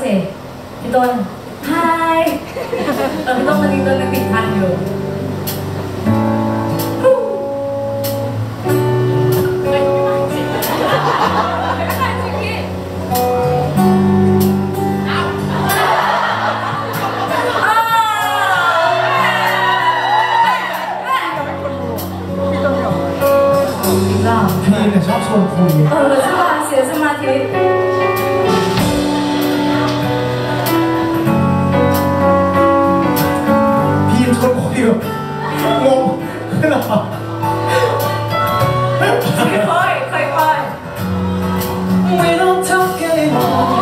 สิพี่ต้นไฮพี่ต้นตอนนี้ยังติดพันอยู่พี่เนี่ยชอบชวนคุยใช่ป่ะเสียสมาธิพี่ชวนคุยแบบงงขึ้นหรอค่อย We don't talk anymore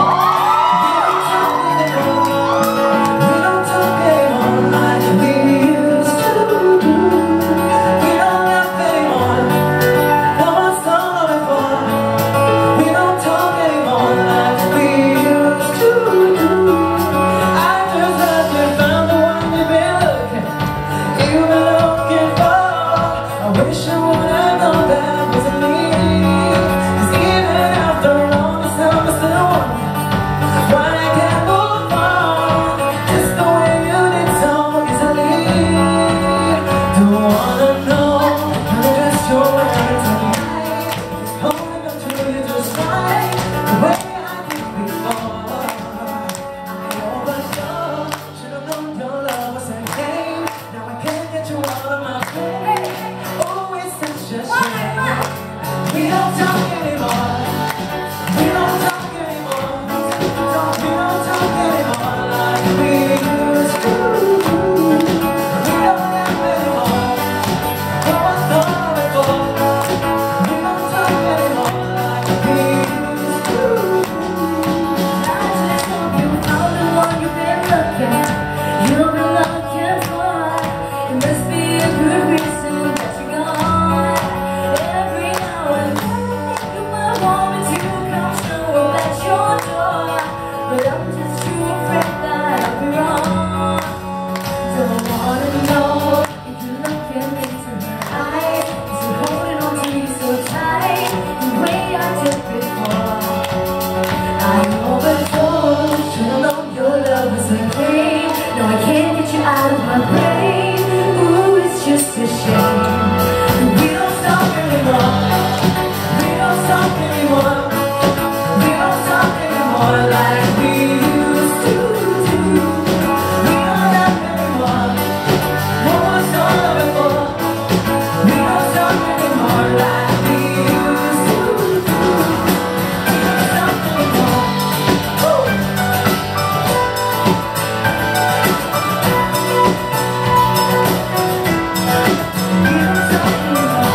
We don't talk anymore like we used to do We don't laugh anymore What was all of it for We don't talk anymore like we used to do I just heard you found the one you've been looking for I wish I would have known that wasn't me We don't talk anymore. We don't talk anymore. We don't talk anymore like we used to. We don't laugh anymore. What was all it for? We don't talk anymore like we used to. I just hope you found the one you've been looking for. It must be a good reason that you're gone. Every now and then you might want me to come show up at your door, but I'm just too afraid that I'll be wrong. Don't wanna know if you look at me tonight, 'cause you're holding on to me so tight, the way I did before. I overdosed, should've known your love was a game. No, I can't get you out of my brain. Ooh, it's just a shame. We don't talk anymore. We don't talk anymore. We don't talk anymore like we used to do. We don't laugh anymore. What was all of it for? We don't talk anymore like we used to do. We don't talk anymore. Woo! We don't talk anymore.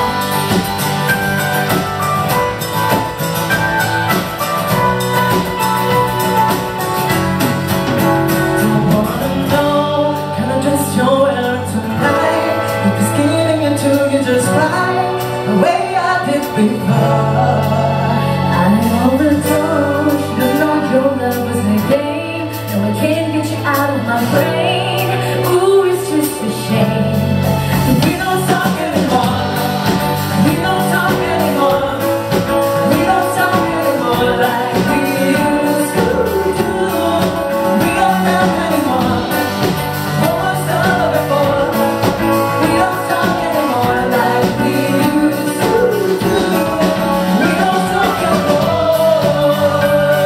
Don't wanna know kind of dress you're wearing tonight. If it's getting into you just right, the way I did before. I overdosed, should've known your love was a game. No, I can't get you out of my brain. Ooh, it's just a shame. We don't talk anymore. We don't talk anymore. We don't talk anymore like we used to do. We don't laugh anymore. What was all of it for? We don't talk anymore like we used to do. We don't talk anymore.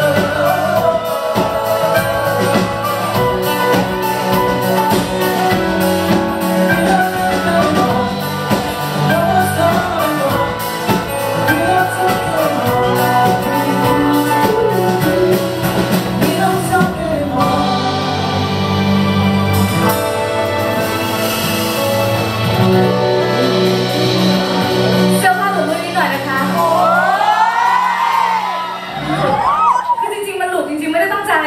เสื้อผ้าหลุดมือนิดหน่อยนะคะคือจริงๆมันหลุดจริงๆไม่ได้ตั้งใจ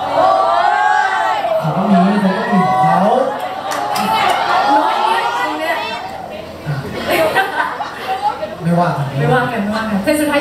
เขาก็มีเขาน้อยนิดอันเนี้ยไม่ว่ากันเพลงสุดท้าย